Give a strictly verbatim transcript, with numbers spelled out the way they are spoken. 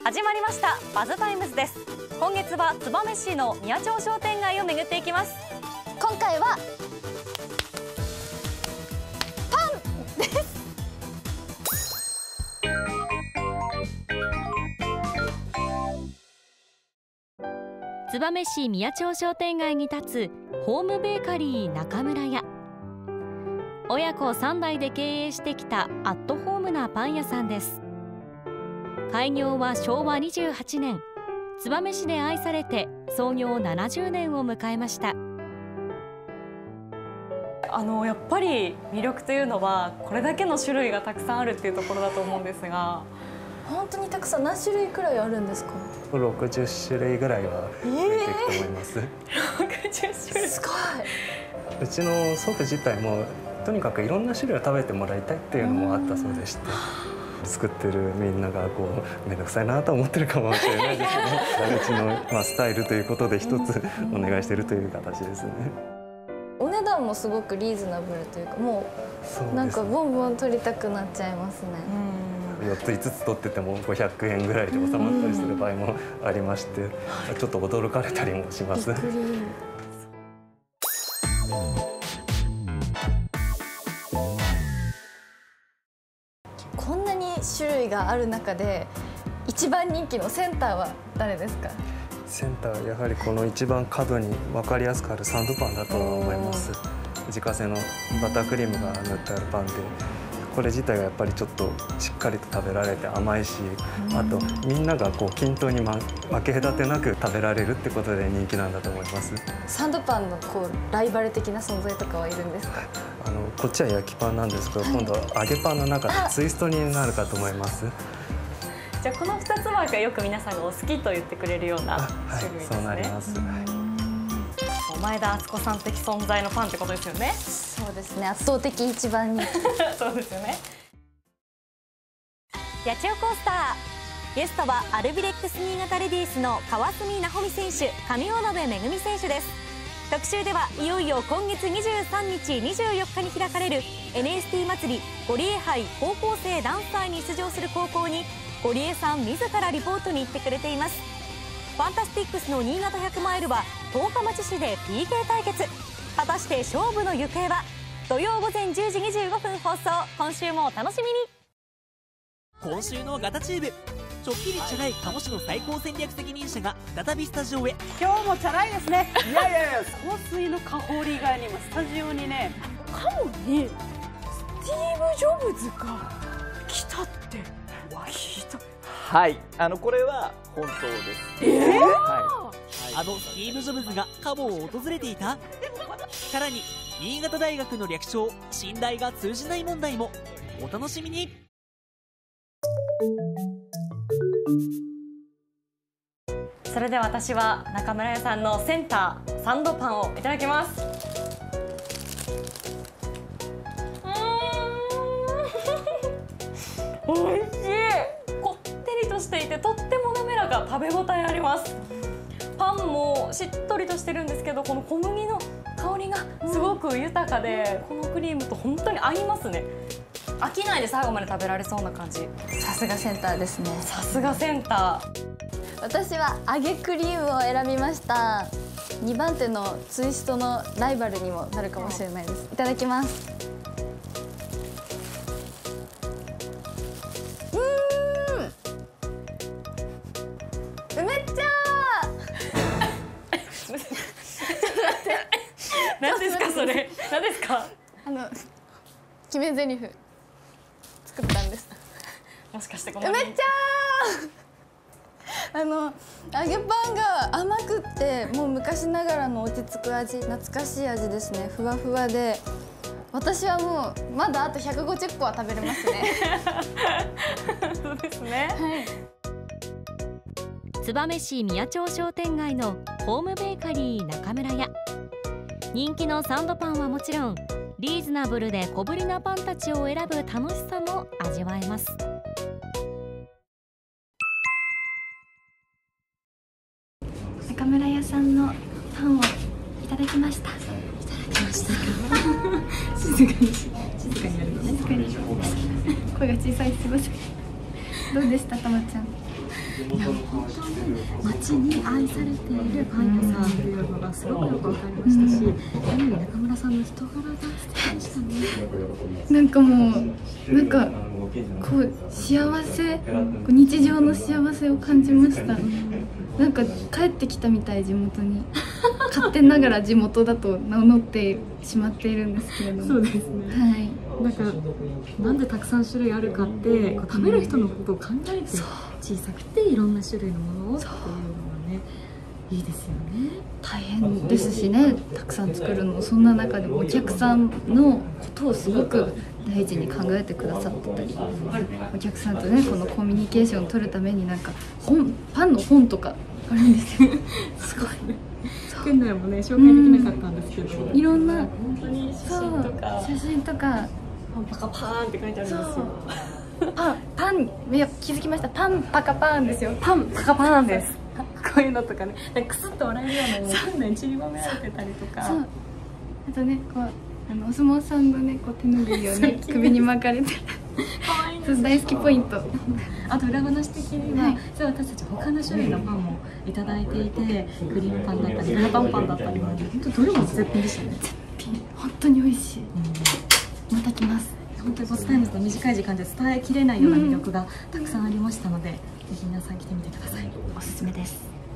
始まりましたバズタイムズです。今月は燕市の宮町商店街を巡っていきます。 今回はパンです。 燕市宮町商店街に立つホームベーカリー中村屋。親子さん代で経営してきたアットホームなパン屋さんです。開業はしょうわにじゅうはちねん、燕市で愛されて創業ななじゅうねんを迎えました。 あのやっぱり魅力というのはこれだけの種類がたくさんあるっていうところだと思うんですが、 本当にたくさん、何種類くらいあるんですか？ ろくじゅっしゅるいぐらいは増えていくと思います。 えー、ろくじゅっしゅるい、 すごい。 うちの祖父自体もとにかくいろんな種類を食べてもらいたいっていうのもあったそうでして、作ってるみんながこう面倒くさいなと思ってるかもしれないですけど、うちの、まあ、スタイルということで一つお願いしているという形ですね。 お値段もすごくリーズナブルというか、もうなんかボンボン取りたくなっちゃいますね。 よっついつつ取っててもごひゃくえんぐらいで収まったりする場合もありまして、ちょっと驚かれたりもします。 こんなに種類がある中で一番人気のセンターは誰ですか？ センターはやはりこの一番角に分かりやすくあるサンドパンだと思います。自家製のバタークリームが塗ってあるパンで、これ自体がやっぱりちょっとしっかりと食べられて甘いし、あとみんながこう均等に分け隔てなく食べられるってことで人気なんだと思います。 サンドパンのこうライバル的な存在とかはいるんですか？ あのこっちは焼きパンなんですけど、今度は揚げパンの中でツイストになるかと思います。 じゃあこのふたつはよく皆さんがお好きと言ってくれるような種類ですね。 はい、そうなります。 前田敦子さん的存在のパンってことですよね。 そうですね、圧倒的一番にそうですよね。八千代コースター、ゲストはアルビレックス新潟レディースの川澄奈穂美選手、上尾延めぐみ選手です。特集ではいよいよ今月にじゅうさんにち、にじゅうよっかに開かれる エヌエスティー 祭りゴリエ杯高校生ダンサーに出場する高校にゴリエさん自らリポートに行ってくれています。ファンタスティックスの新潟ひゃくマイルは十日町市で ピーケー 対決。果たして勝負の行方は？土曜午前じゅうじにじゅうごふん放送。今週もお楽しみに。 今週のガタチューブ、ちょっぴりチャラい鴨市の最高戦略責任者が再びスタジオへ。 今日もチャラいですね。いやいやいや、香水の香り以外にもスタジオにね、カモにスティーブ・ジョブズが来たって聞いた。 はい、あのこれは本当です。 えーはい、 あのスティーブ・ジョブズがカモを訪れていた。さらに新潟大学の略称信大が通じない問題も。お楽しみに。 それでは私は中村屋さんのセンターサンドパンをいただきます。うーんおいしい。こってりとしていてとっても滑らか、食べ応えあります。パンもしっとりとしてるんですけど、この小麦の香りがすごく豊かで、このクリームと本当に合いますね。飽きないで最後まで食べられそうな感じ。 さすがセンターですね。 さすがセンター。 私は揚げクリームを選びました。にばん手のツイストのライバルにもなるかもしれないです。いただきます。うーん、梅っちゃー何ですかそれ。何ですか。 あの決め台詞作ったんです。 もしかしてこの梅っちゃーあの揚げパンが甘くってもう昔ながらの落ち着く味、懐かしい味ですね。ふわふわで、私はもうまだあとひゃくごじゅっこは食べれますね。 そうですね。 はい。燕市宮町商店街のホームベーカリー中村屋。人気のサンドパンはもちろん、リーズナブルで小ぶりなパンたちを選ぶ楽しさも味わえます。 中村屋さんのパンをいただきました。いただきました。静かに静かにやるの。静かに声が小さい、すいません。どうでした、たまちゃん。 いや本当に街に愛されているパン屋さんというのがすごくよく分かりましたし、やはり中村さんの人柄が素敵でしたね。 なんかもうなんかこう幸せ、こう日常の幸せを感じました。なんか帰ってきたみたい、地元に。勝手ながら地元だと名乗ってしまっているんですけれども。 そうですね。 はい。 なんかなんでたくさん種類あるかって、こう食べる人のことを考えて小さくていろんな種類のものをっていうのがね、いいですよね。 大変ですしね、たくさん作るの。そんな中でもお客さんのことをすごく大事に考えてくださってたり、お客さんとねこのコミュニケーションを取るためになんか本パンの本とかあるんですよ。すごい。 店内もね紹介できなかったんですけど、 いろんな本当に写真とか写真とかパンパカパーンって書いてあるんですよ。 パンパンいや気づきました。パンパカパーンですよ。 パンパカパーンです。こういうのとかね、なんかクスッと笑えるようなものが店内散りばめられてたりとか。 そう。あとねこうあのお相撲さんのねこう手ぬぐいをね首に巻かれて可愛いです。 大好きポイント。 あと裏話的には、はい、実は私たち他の種類のパンもいただいていて、クリームパンだったりグラタンパンだったり、本当どれも絶品でしたね。 絶品、本当に美味しい。うん、また来ます。 本当にボスタイムズの短い時間で伝えきれないような魅力がたくさんありましたので、うん、ぜひ皆さん来てみてください。 おすすめです。